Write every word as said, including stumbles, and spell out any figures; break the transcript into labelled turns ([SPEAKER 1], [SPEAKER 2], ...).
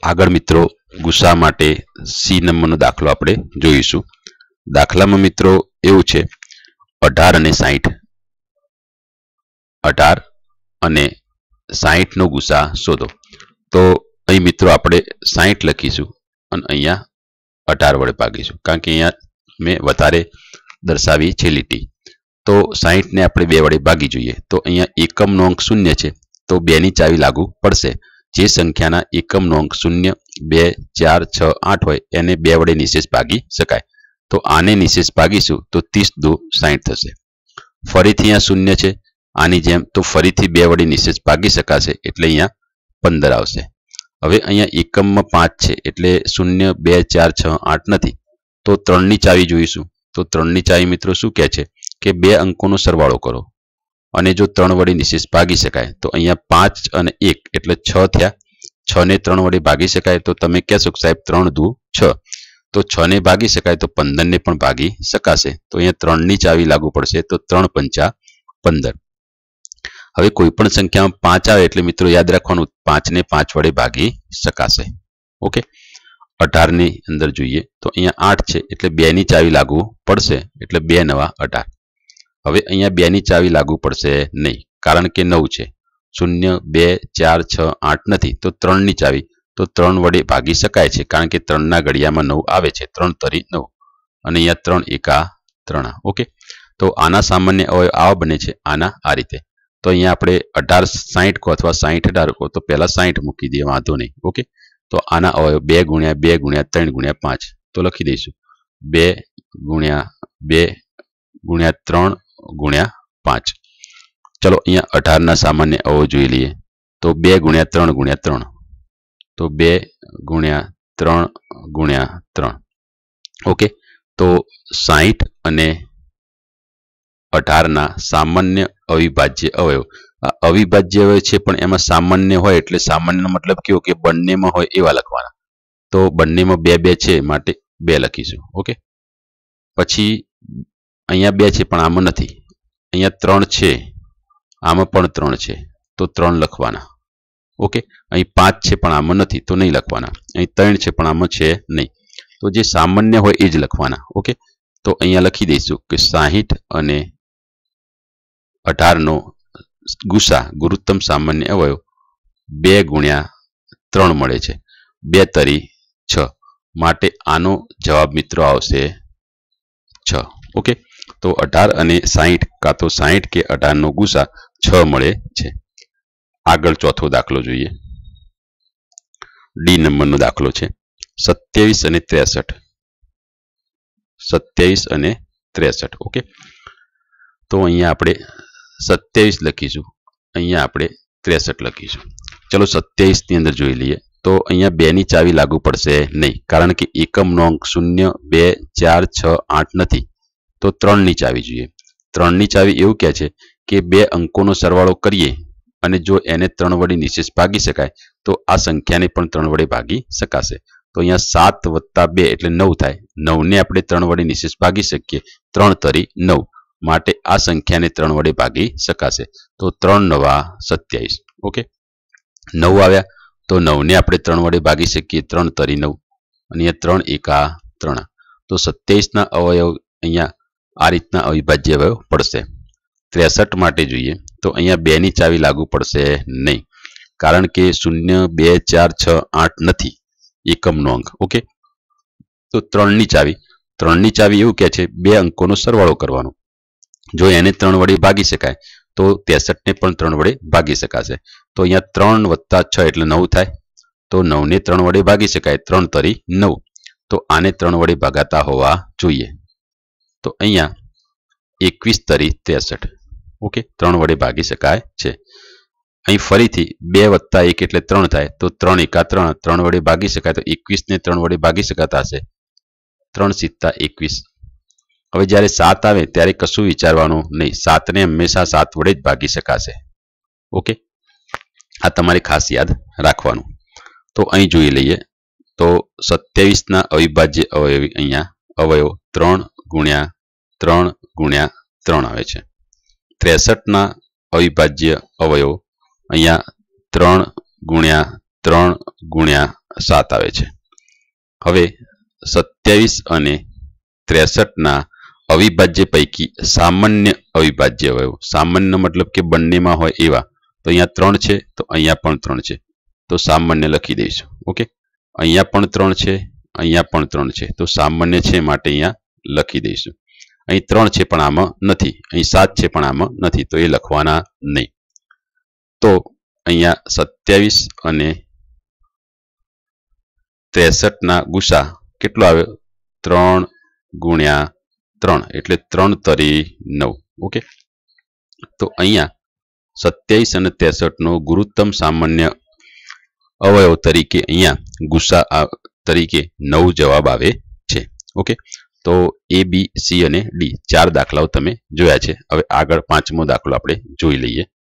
[SPEAKER 1] આગળ મિત્રો ગુસા માટે સી નંબરનો દાખલો આપણે જોઈશું. દાખલામાં મિત્રો એવું છે અઢાર અને સાહીઠ અઢાર અને સાહીઠ નો ગુસા શોધો. તો અહીં મિત્રો આપણે સાહીઠ લખીશું અને અહીંયા અઢાર વડે ભાગીશું કારણ કે અહીંયા મેં વધારે દર્શાવી છે લીટી. તો સાહીઠ ને આપણે બે વડે ભાગી જોઈએ તો અહીંયા એકમનો અંક શૂન્ય છે તો બે ની ચાવી લાગુ પડશે. જે સંખ્યાના એકમનો અંક શૂન્ય બે ચાર છ આઠ હોય એને બે વડે નિશેષ ભાગી શકાય. તો આને નિશેષ ભાગીશું તો ત્રીસ દુ સાહીઠ થશે. ફરીથી અહીંયા શૂન્ય છે આની જેમ તો ફરીથી બે વડે નિશેષ ભાગી શકાશે એટલે અહીંયા પંદર આવશે. હવે અહીંયા એકમમાં પાંચ છે એટલે શૂન્ય બે ચાર છ આઠ નથી તો ત્રણ ની ચાવી જોઈશું. તો ત્રણ ની ચાવી મિત્રો શું કહે છે કે બે અંકોનો સરવાળો કરો અને જો ત્રણ વડે નિશેષ ભાગી શકાય તો અહીંયા પાંચ અને એક એટલે છ થયા. છ ને ત્રણ વડે ભાગી શકાય તો તમે કહેશો કે સાહેબ ત્રણ દુ છ તો છ ને ભાગી શકાય તો પંદર ને પણ ભાગી શકાશે. તો અહીંયા ત્રણ ની ચાવી લાગુ પડશે તો ત્રણ પંચા પંદર. હવે કોઈ પણ સંખ્યામાં પાંચ આવે એટલે મિત્રો યાદ રાખવાનું પાંચ ને પાંચ વડે ભાગી શકાશે. ઓકે અઢાર ની અંદર જોઈએ તો અહીંયા આઠ છે એટલે બે ની ચાવી લાગુ પડશે એટલે બે નવા અઢાર. હવે અહીંયા બે ની ચાવી લાગુ પડશે નહીં કારણ કે નવ છે. શૂન્ય બે ચાર છ આઠ નથી તો ત્રણ ની ચાવી તો ત્રણ વડે ભાગી શકાય છે કારણ કે ત્રણ ના ઘડિયામાં નવ આવે છે ત્રણ તરી નવ અને અહીંયા ત્રણ એકા ત્રણ. ઓકે તો આના સામાન્ય અવયવ આવા બને છે આના આ રીતે. તો અહીંયા આપણે અઢાર સાહીઠ કો અથવા સાહીઠ અઢાર કો તો પહેલા સાહીઠ મૂકી દઈએ વાંધો નહીં. ઓકે તો આના અવયવ બે ગુણ્યા બે ગુણ્યા ત્રણ ગુણ્યા પાંચ તો લખી દઈશું બે ગુણ્યા બે ગુણ્યા ત્રણ ગુણ્યા પાંચ. ચલો અહીંયા અઢાર ના સામાન્ય અવયવ જોઈ લઈએ તો બે ગુણ્યા ત્રણ ગુણ્યા ત્રણ તો બે ગુણ્યા ત્રણ ગુણ્યા ત્રણ. ઓકે તો સાહીઠ અને અઢાર ના સામાન્ય અવિભાજ્ય અવયવ. અવિભાજ્ય અવયવ છે પણ એમાં સામાન્ય હોય એટલે સામાન્યનો મતલબ કેવો કે બંનેમાં હોય એવા લખવાના. તો બંનેમાં બે બે છે માટે બે લખીશું. ઓકે પછી અહીંયા બે છે પણ આમાં નથી. અહીંયા ત્રણ છે આમાં પણ ત્રણ છે તો ત્રણ લખવાના. ઓકે અહીં પાંચ છે પણ આમાં નથી તો નહીં લખવાના. અહીં ત્રણ છે પણ આમાં છે નહીં તો જે સામાન્ય હોય એ જ લખવાના. ઓકે તો અહીંયા લખી દઈશું કે સાહીઠ અને અઢાર નો ગુસા ગુરુત્તમ સામાન્ય અવયવ બે ગુણ્યા ત્રણ મળે છે બે તરી છ માટે આનો જવાબ મિત્રો આવશે છ. ઓકે તો અઢાર અને સાહીઠ કાં તો સાહીઠ કે અઢાર નો ગુસા છ મળે છે. આગળ ચોથો દાખલો જોઈએ. ડી નંબરનો દાખલો છે સત્યાવીસ અને ત્રેસઠ સત્યાવીસ અને ત્રેસઠ. ઓકે તો અહીંયા આપણે સત્યાવીસ લખીશું અહીંયા આપણે ત્રેસઠ લખીશું. ચલો સત્યાવીસ ની અંદર જોઈ લઈએ તો અહીંયા બે ની ચાવી લાગુ પડશે નહીં કારણ કે એકમનો અંક શૂન્ય બે ચાર છ આઠ નથી તો ત્રણ ની ચાવી જોઈએ. ત્રણ ની ચાવી એવું કહે છે કે બે અંકોનો સરવાળો કરીએ અને જો એને ત્રણ વડે નિશેષ ભાગી શકાય તો આ સંખ્યાને પણ ત્રણ વડે ભાગી શકાશે. તો અહીંયા સાત વત્તા બે એટલે નવ થાય. નવ ને આપણે ત્રણ વડે નિશેષ ભાગી શકીએ ત્રણ તરી નવ માટે આ સંખ્યાને ત્રણ વડે ભાગી શકાશે. તો ત્રણ નવા સત્યાવીસ. ઓકે નવ આવ્યા તો નવ ને આપણે ત્રણ વડે ભાગી શકીએ ત્રણ તરી નવ અને અહીંયા ત્રણ એકા ત્રણ. તો સત્યાવીસ ના અવયવ અહીંયા આ રીતના અવિભાજ્ય અવયવ પડશે. ત્રેસઠ માટે જોઈએ તો અહીંયા બે ની ચાવી લાગુ પડશે નહીં કારણ કે શૂન્ય બે ચાર છ આઠ નથી એકમનો અંક. ઓકે તો ત્રણ ની ચાવી ત્રણ ની ચાવી એવું કહે છે બે અંકોનો સરવાળો કરવાનો. જો એને ત્રણ વડે ભાગી શકાય તો ત્રેસઠ ને પણ ત્રણ વડે ભાગી શકાશે. તો અહીંયા ત્રણ વત્તા છ એટલે નવ થાય તો નવ ને ત્રણ વડે ભાગી શકાય ત્રણ તરી નવ તો આને ત્રણ વડે ભાગાતા હોવા જોઈએ. તો અહીંયા એકવીસ તરી ત્રેસઠ. ઓકે ત્રણ વડે ભાગી શકાય છે. અહીં ફરીથી બે વત્તા એક એટલે ત્રણ થાય તો ત્રણ એકા ત્રણ ત્રણ વડે ભાગી શકાય તો એકવીસ ને ત્રણ વડે ભાગી શકાતા હશે ત્રણ સિત્તા એકવીસ. હવે જ્યારે સાત આવે ત્યારે કશું વિચારવાનું નહીં સાત ને હંમેશા સાત વડે જ ભાગી શકાશે. ઓકે આ તમારે ખાસ યાદ રાખવાનું. તો અહીં જોઈ લઈએ તો સત્યાવીસ ના અવિભાજ્ય અવયવી અહીંયા અવયવ ત્રણ ગુણ્યા ત્રણ ગુણ્યા ત્રણ આવે છે. ત્રેસઠ ના અવિભાજ્ય અવયવ અહીંયા ત્રણ ગુણ્યા ત્રણ ગુણ્યા સાત આવે છે. હવે સત્યાવીસ અને ત્રેસઠ ના અવિભાજ્ય પૈકી સામાન્ય અવિભાજ્ય અવયવ, સામાન્ય મતલબ કે બંનેમાં હોય એવા, તો અહીંયા ત્રણ છે તો અહીંયા પણ ત્રણ છે, તો સામાન્ય લખી દઈશું. ઓકે, અહીંયા પણ ત્રણ છે, અહીંયા પણ ત્રણ છે, તો સામાન્ય છે માટે અહીંયા લખી દઈશું. અહીં ત્રણ છે પણ આમાં નથી, અહીં સાત છે પણ આમાં નથી, તો એ લખવાના નહીં. તો અહીંયા સત્યાવીસ અને ત્રેસઠ ના ગુસા કેટલો આવ્યો? ત્રણ ગુણ્યા ત્રણ એટલે ત્રણ તરી નવ. ઓકે, તો અહીંયા સત્યાવીસ અને ત્રેસઠ નો ગુરુત્તમ સામાન્ય અવયવ તરીકે અહીંયા ગુસા તરીકે નવ જવાબ આવે છે. ઓકે, તો એ બી સી અને ડી ચાર દાખલાઓ તમે જોયા છે. હવે આગળ પાંચમો દાખલો આપણે જોઈ લઈએ.